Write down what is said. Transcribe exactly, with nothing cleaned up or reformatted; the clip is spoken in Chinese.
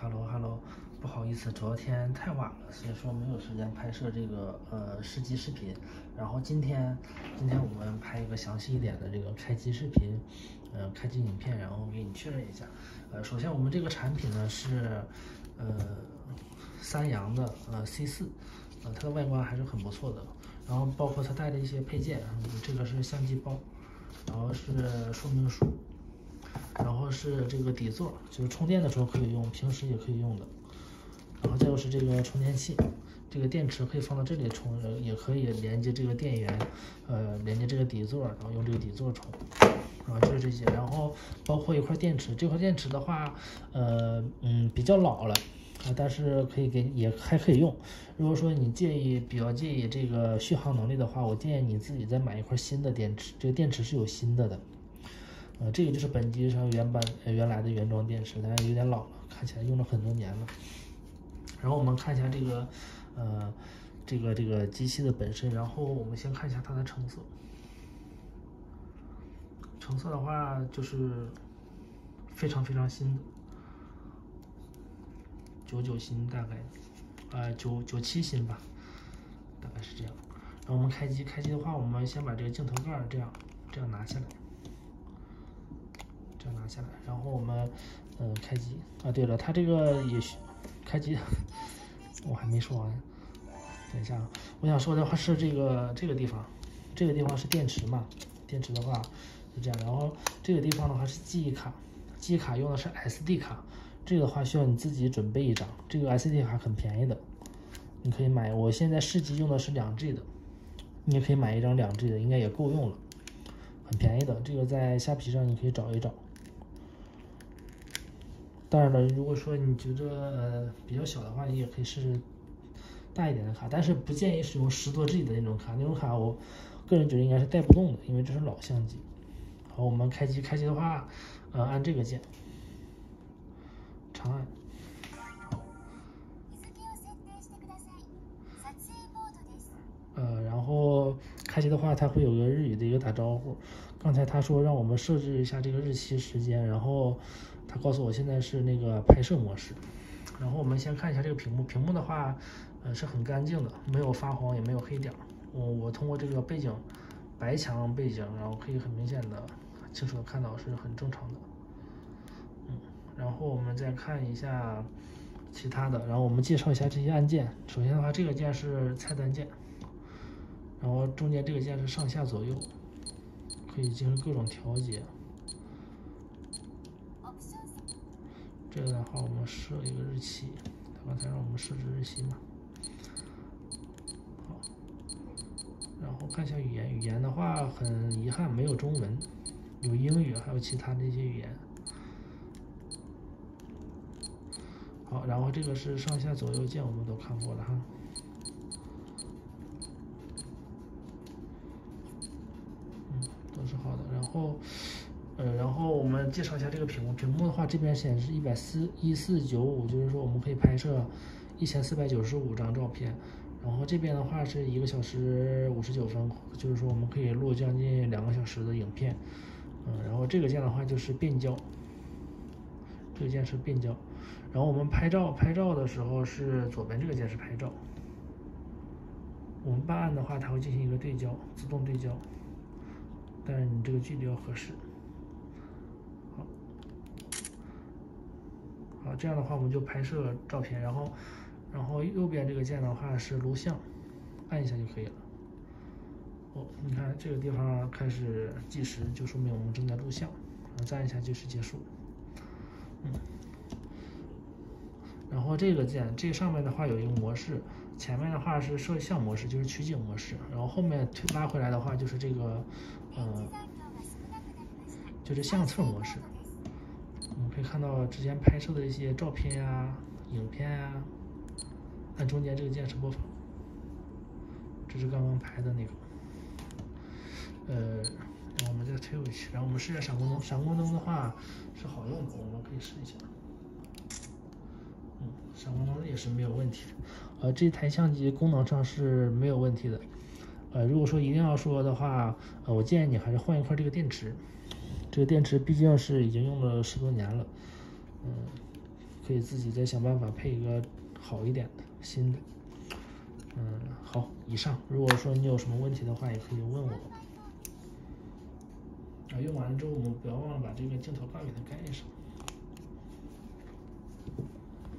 Hello Hello，不好意思，昨天太晚了，所以说没有时间拍摄这个呃试机视频。然后今天今天我们拍一个详细一点的这个开机视频，呃开机影片，然后给你确认一下。呃，首先我们这个产品呢是呃三洋的呃 C 四，呃它的外观还是很不错的。然后包括它带的一些配件，这个是相机包，然后是说明书。然后是这个底座，就是充电的时候可以用，平时也可以用的。然后再就是这个充电器，这个电池可以放到这里充，也可以连接这个电源，呃，连接这个底座，然后用这个底座充。啊，就是这些。然后包括一块电池，这块电池的话，呃，嗯，比较老了啊，但是可以给也还可以用。如果说你介意比较介意这个续航能力的话，我建议你自己再买一块新的电池，这个电池是有新的的。呃，这个就是本机上原版呃原来的原装电池，但是有点老了，看起来用了很多年了。然后我们看一下这个，呃，这个这个机器的本身，然后我们先看一下它的成色。成色的话就是非常非常新的，九九新大概，呃九九七新吧，大概是这样。然后我们开机，开机的话，我们先把这个镜头盖这样这样拿下来。这样拿下来，然后我们，嗯，开机啊。对了，它这个也开机，我还没说完，等一下啊。我想说的话是这个这个地方，这个地方是电池嘛，电池的话是这样，然后这个地方的话是记忆卡，记忆卡用的是 S D 卡，这个的话需要你自己准备一张，这个 S D 卡很便宜的，你可以买。我现在试机用的是两 G 的，你也可以买一张两 G 的，应该也够用了，很便宜的，这个在虾皮上你可以找一找。当然了，如果说你觉得呃比较小的话，你也可以试试大一点的卡，但是不建议使用十多 G 的那种卡，那种卡我个人觉得应该是带不动的，因为这是老相机。好，我们开机，开机的话，呃，按这个键，长按。呃，然后开机的话，它会有个日语的一个打招呼。刚才他说让我们设置一下这个日期时间，然后他告诉我现在是那个拍摄模式。然后我们先看一下这个屏幕，屏幕的话，呃，是很干净的，没有发黄，也没有黑点。我我通过这个背景，白墙背景，然后可以很明显的、清楚的看到是很正常的。嗯，然后我们再看一下其他的，然后我们介绍一下这些按键。首先的话，这个键是菜单键。然后中间这个键是上下左右，可以进行各种调节。这个的话，我们设一个日期，他刚才让我们设置日期嘛。好，然后看一下语言，语言的话很遗憾没有中文，有英语，还有其他的一些语言。好，然后这个是上下左右键，我们都看过了哈。都是好的，然后，呃，然后我们介绍一下这个屏幕。屏幕的话，这边显示一百四一四九五，就是说我们可以拍摄一千四百九十五张照片。然后这边的话是一个小时五十九分，就是说我们可以录将近两个小时的影片。嗯，然后这个键的话就是变焦，这个键是变焦。然后我们拍照拍照的时候是左边这个键是拍照。我们半按的话，它会进行一个对焦，自动对焦。但是你这个距离要合适。好，好，这样的话我们就拍摄照片，然后，然后右边这个键的话是录像，按一下就可以了。哦，你看这个地方开始计时，就说明我们正在录像，然后再按一下就是结束。嗯，然后这个键，这个上面的话有一个模式，前面的话是摄像模式，就是取景模式，然后后面推拉回来的话就是这个，呃，就是相册模式。我们可以看到之前拍摄的一些照片呀、影片呀，按中间这个键是播放。这是刚刚拍的那个，呃，然后我们再推回去，然后我们试一下闪光灯。闪光灯的话是好用的，我们可以试一下。嗯，闪光灯也是没有问题的。呃，这台相机功能上是没有问题的。呃，如果说一定要说的话，呃，我建议你还是换一块这个电池。这个电池毕竟是已经用了十多年了，嗯， 可以自己再想办法配一个好一点的新的。嗯，好，以上。如果说你有什么问题的话，也可以问我。啊，用完了之后，我们不要忘了把这个镜头盖给它盖上。